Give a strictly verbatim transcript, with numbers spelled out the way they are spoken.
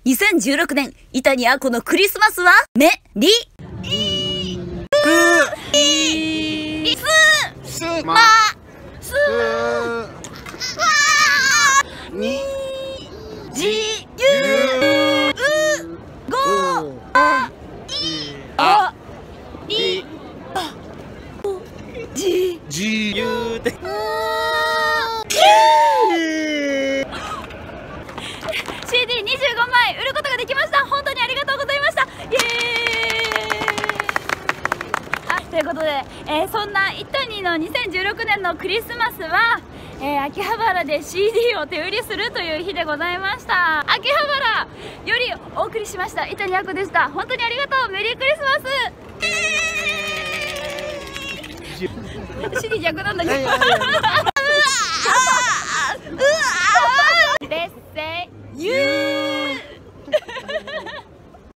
にせんじゅうろくねん、イタニアこのクリスマスは、メリー、クリスマスにじゆうごありじ自由でシーディーにじゅうごまい売ることができました。本当にありがとうございました。イエーイ。はい、ということで、えー、そんなイタニのにせんじゅうろくねんのクリスマスは、えー、秋葉原で シーディー を手売りするという日でございました。秋葉原よりお送りしましたイタニアコでした。本当にありがとう。メリークリスマス。シーディー 逆なんだけど。Let's say you